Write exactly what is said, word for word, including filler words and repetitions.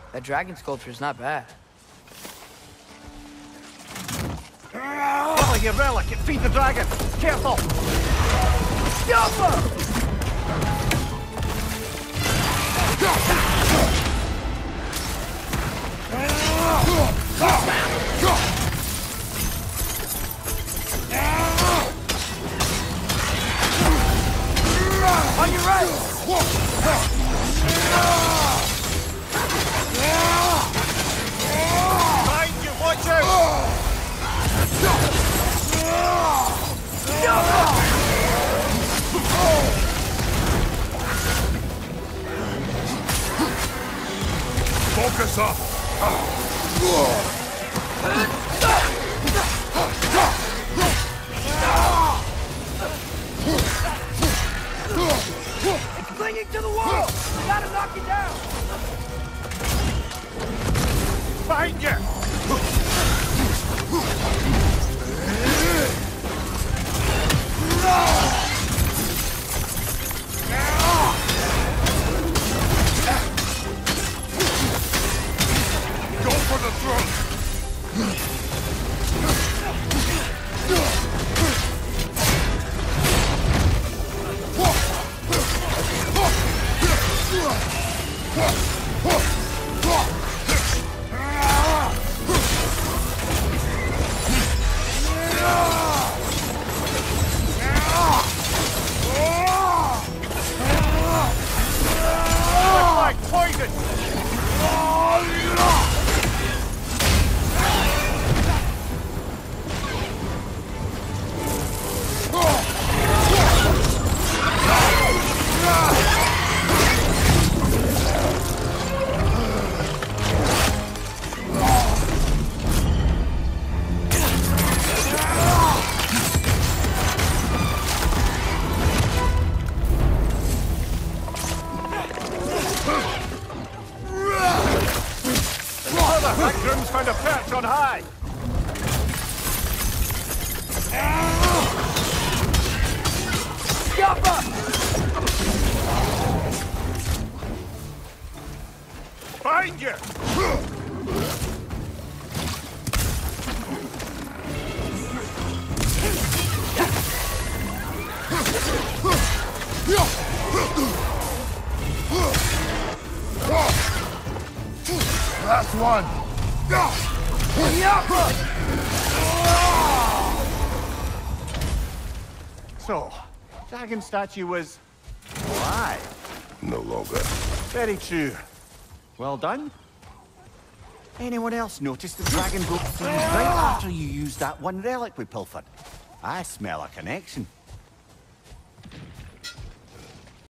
That dragon sculpture is not bad. Follow your relic, it feed the dragon! Careful! On your right! Behind you, watch out! Focus up! It's clinging to the wall! We gotta knock it down! Behind you! Go for the throat! Like poison! That groom's found a perch on high! Scupper! Find you! Last one! So, dragon statue was alive. No longer. Very true. Well done. Anyone else notice the dragon broke free right after you used that one relic we pilfered? I smell a connection.